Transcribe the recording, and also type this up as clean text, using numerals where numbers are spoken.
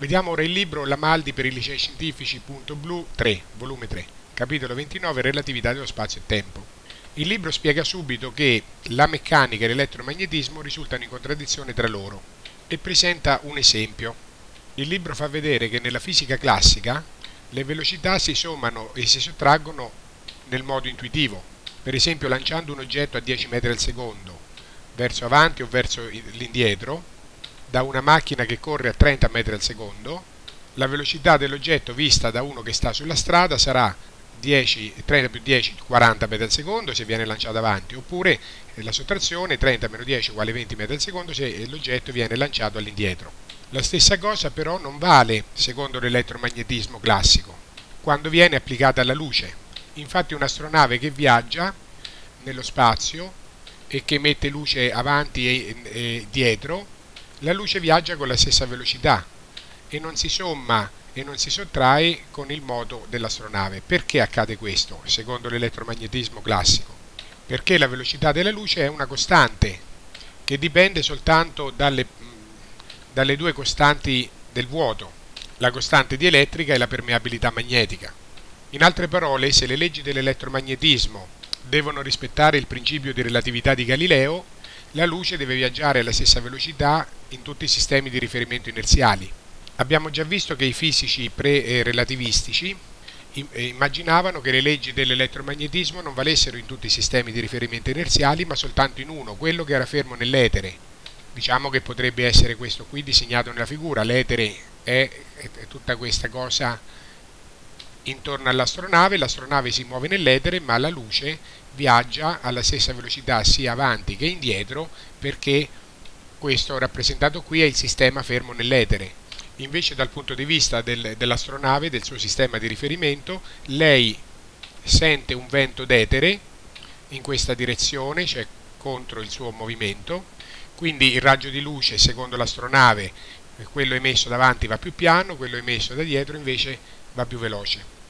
Vediamo ora il libro La Maldi per i licei scientifici, punto blu 3, volume 3, capitolo 29, relatività dello spazio e tempo. Il libro spiega subito che la meccanica e l'elettromagnetismo risultano in contraddizione tra loro e presenta un esempio. Il libro fa vedere che nella fisica classica le velocità si sommano e si sottraggono nel modo intuitivo, per esempio lanciando un oggetto a 10 metri al secondo verso avanti o verso l'indietro da una macchina che corre a 30 metri al secondo, la velocità dell'oggetto vista da uno che sta sulla strada sarà 30 più 10, 40 metri al secondo se viene lanciato avanti, oppure la sottrazione 30 meno 10 uguale 20 metri al secondo se l'oggetto viene lanciato all'indietro. La stessa cosa però non vale secondo l'elettromagnetismo classico, quando viene applicata alla luce. Infatti un'astronave che viaggia nello spazio e che emette luce avanti e dietro, la luce viaggia con la stessa velocità e non si somma e non si sottrae con il moto dell'astronave. Perché accade questo, secondo l'elettromagnetismo classico? Perché la velocità della luce è una costante che dipende soltanto dalle due costanti del vuoto, la costante dielettrica e la permeabilità magnetica. In altre parole, se le leggi dell'elettromagnetismo devono rispettare il principio di relatività di Galileo, la luce deve viaggiare alla stessa velocità in tutti i sistemi di riferimento inerziali. Abbiamo già visto che i fisici pre-relativistici immaginavano che le leggi dell'elettromagnetismo non valessero in tutti i sistemi di riferimento inerziali, ma soltanto in uno, quello che era fermo nell'etere. Diciamo che potrebbe essere questo qui disegnato nella figura. L'etere è tutta questa cosa intorno all'astronave, l'astronave si muove nell'etere, ma la luce viaggia alla stessa velocità sia avanti che indietro, perché questo rappresentato qui è il sistema fermo nell'etere. Invece dal punto di vista dell'astronave, del suo sistema di riferimento, lei sente un vento d'etere in questa direzione, cioè contro il suo movimento, quindi il raggio di luce secondo l'astronave, quello emesso davanti va più piano, quello emesso da dietro invece va più veloce.